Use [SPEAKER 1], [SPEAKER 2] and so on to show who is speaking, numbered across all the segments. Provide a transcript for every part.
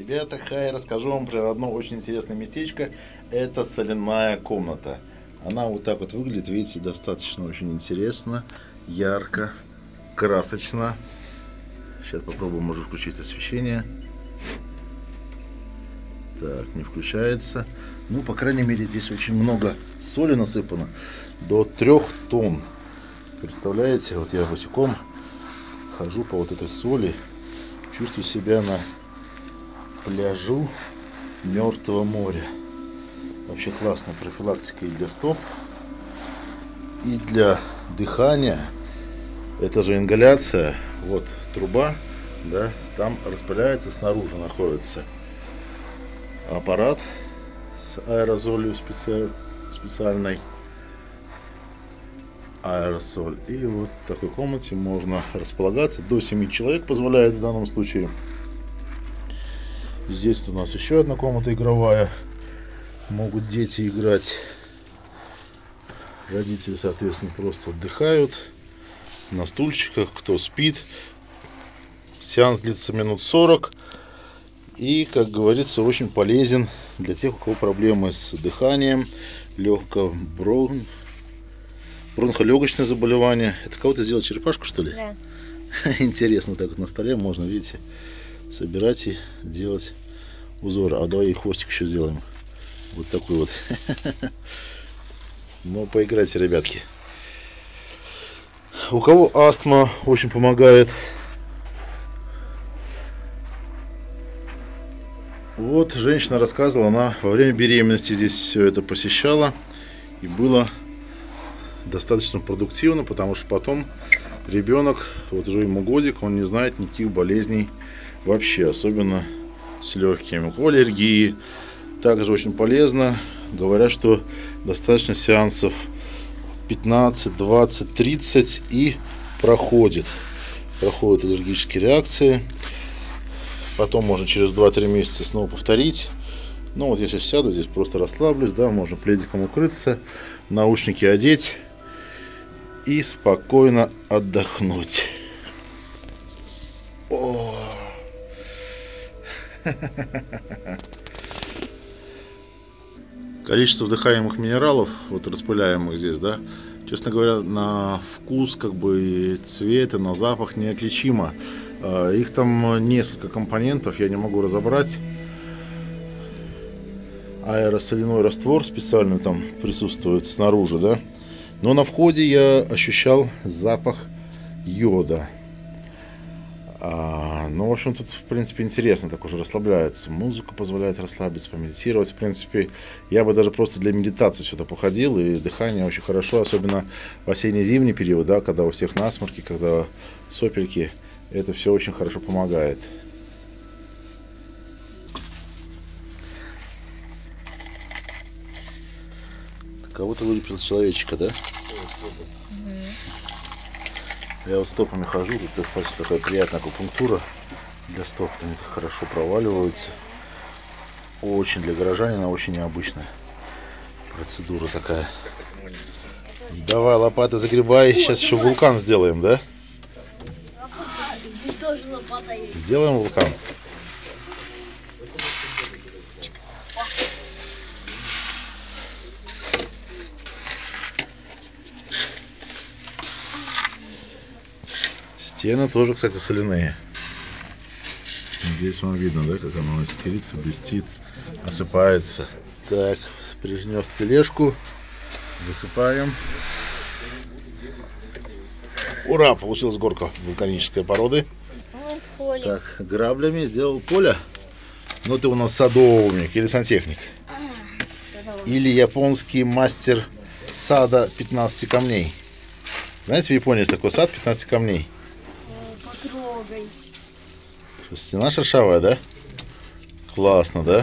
[SPEAKER 1] Ребята, хай, расскажу вам про одно очень интересное местечко. Это соляная комната. Она вот так вот выглядит, видите, достаточно очень интересно, ярко, красочно. Сейчас попробуем, может, включить освещение. Так, не включается. Ну, по крайней мере, здесь очень много соли насыпано. До 3 тонн. Представляете, вот я босиком хожу по вот этой соли. Чувствую себя на пляжу Мертвого моря. Вообще классная профилактика и для стоп, и для дыхания. Это же ингаляция. Вот труба, да, там распыляется, снаружи находится аппарат с аэрозолью специальной. Аэрозоль. И вот в такой комнате можно располагаться. До 7 человек позволяет в данном случае. Здесь у нас еще одна комната игровая. Могут дети играть. Родители, соответственно, просто отдыхают на стульчиках, кто спит. Сеанс длится минут 40. И, как говорится, очень полезен для тех, у кого проблемы с дыханием, бронхолегочное заболевание. Это кого-то сделал черепашку, что ли?
[SPEAKER 2] Да.
[SPEAKER 1] Интересно, так вот на столе можно, видите, собирать и делать узоры. А давай и хвостик еще сделаем. Вот такой вот. Ну, поиграйте, ребятки. У кого астма, очень помогает. Вот женщина рассказывала, она во время беременности здесь все это посещала. И было достаточно продуктивно, потому что потом ребенок, вот уже ему годик, он не знает никаких болезней вообще, особенно с легкими. У аллергии также очень полезно. Говорят, что достаточно сеансов 15, 20, 30 и проходят аллергические реакции. Потом можно через 2-3 месяца снова повторить. Ну вот я сейчас сяду, здесь просто расслаблюсь, да, можно пледиком укрыться, наушники одеть и спокойно отдохнуть. О! Количество вдыхаемых минералов, вот распыляемых здесь, да, честно говоря, на вкус, как бы, и цвет, и на запах неотличимо. Их там несколько компонентов, я не могу разобрать. Аэросоляной раствор специально там присутствует снаружи, да. Но на входе я ощущал запах йода. Ну, в общем, тут, в принципе, интересно, так уже расслабляется. Музыка позволяет расслабиться, помедитировать. В принципе, я бы даже просто для медитации сюда походил, и дыхание очень хорошо, особенно в осенне-зимний период, да, когда у всех насморки, когда сопельки. Это все очень хорошо помогает. Кого-то вылепил человечка, да? Я вот стопами хожу, тут достаточно такая приятная акупунктура для стоп, они так хорошо проваливаются. Очень для горожанина, очень необычная процедура такая. Давай, лопатой загребай, сейчас еще вулкан сделаем, да?
[SPEAKER 2] Здесь тоже лопата есть.
[SPEAKER 1] Сделаем вулкан. Стены тоже, кстати, соляные. Здесь вам видно, да, как оно искрится, блестит, осыпается. Так, принес тележку, высыпаем. Ура, получилась горка вулканической породы. Так, граблями сделал поле. Ну, ты у нас садовник или сантехник. Или японский мастер сада 15 камней. Знаете, в Японии есть такой сад 15 камней.
[SPEAKER 2] Потрогай.
[SPEAKER 1] Стена шершавая, да? Классно, да?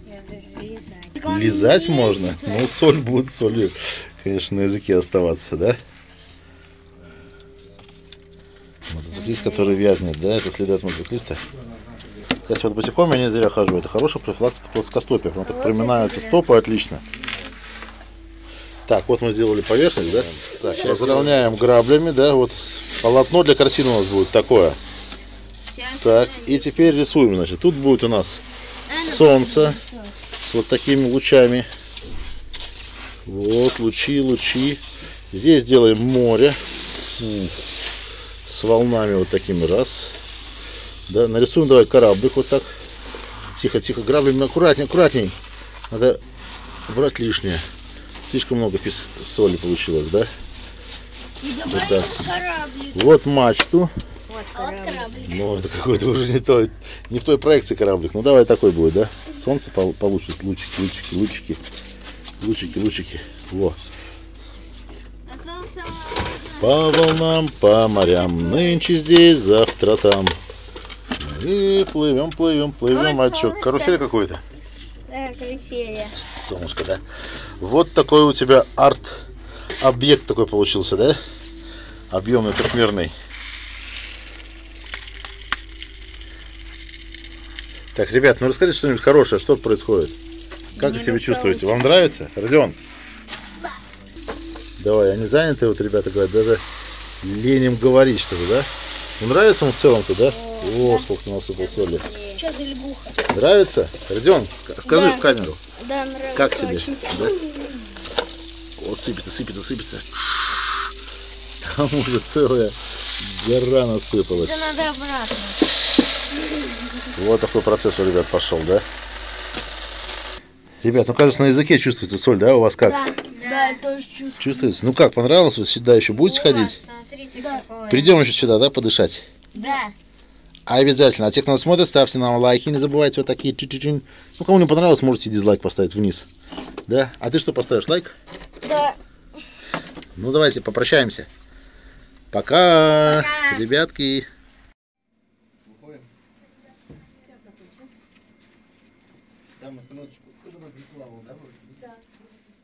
[SPEAKER 1] Лизать можно? Ну, соль будет солью, конечно, на языке оставаться, да? Мотоциклист, который вязнет, да? Это следы от мотоциклиста. Кстати, вот босиком я не зря хожу. Это хорошая профилактика плоскостопия. Прям так проминаются стопы, отлично. Так, вот мы сделали поверхность, да? Так, разровняем граблями, да? Вот полотно для картины у нас будет такое. Так, и теперь рисуем, значит. Тут будет у нас солнца с вот такими лучами. Вот лучи. Здесь делаем море с волнами вот такими раз. Да, нарисуем давай кораблик вот так. Тихо, граблями аккуратней. Надо убрать лишнее. Слишком много соли получилось, да?
[SPEAKER 2] И добавим кораблик.
[SPEAKER 1] Вот мачту.
[SPEAKER 2] Вот кораблик.
[SPEAKER 1] Ну, это какой-то уже не в той проекции кораблик. Ну, давай такой будет, да? Солнце получит, лучики. Во. По волнам, по морям, нынче здесь, завтра там. И плывем. А что, карусель какой-то?
[SPEAKER 2] Да, карусель.
[SPEAKER 1] Солнышко, да? Вот такой у тебя арт-объект такой получился, да? Объемный, трехмерный. Так, ребят, ну расскажите что-нибудь хорошее, что происходит? Как вы себя чувствуете? Вам нравится? Родион?
[SPEAKER 2] Да.
[SPEAKER 1] Давай, они заняты, вот ребята говорят, даже лень им говорить что-то, да? Ну, нравится вам в целом-то, да? О, сколько ты насыпал соли.
[SPEAKER 2] Что за лягуха?
[SPEAKER 1] Нравится? Родион, скажи
[SPEAKER 2] Да.
[SPEAKER 1] в камеру.
[SPEAKER 2] Да, нравится.
[SPEAKER 1] Как тебе?
[SPEAKER 2] Очень
[SPEAKER 1] Да? О, сыпется. Там уже целая гора насыпалась.
[SPEAKER 2] Да надо обратно.
[SPEAKER 1] Вот такой процесс у ребят пошел, да? Ребят, ну кажется, на языке чувствуется соль, да? У вас как?
[SPEAKER 2] Да, я тоже чувствую.
[SPEAKER 1] Чувствуется? Ну как, понравилось? Вы сюда еще будете ходить?
[SPEAKER 2] Смотрите, какой.
[SPEAKER 1] Придем еще сюда, да, подышать?
[SPEAKER 2] Да.
[SPEAKER 1] Обязательно. А те, кто нас смотрит, ставьте нам лайки. Не забывайте вот такие чин-чин. Ну, кому не понравилось, можете дизлайк поставить вниз. Да? А ты что поставишь? Лайк?
[SPEAKER 2] Да.
[SPEAKER 1] Ну, давайте попрощаемся. Пока,
[SPEAKER 2] Пока.
[SPEAKER 1] ребятки. Там СМС-очку тоже прислала, да?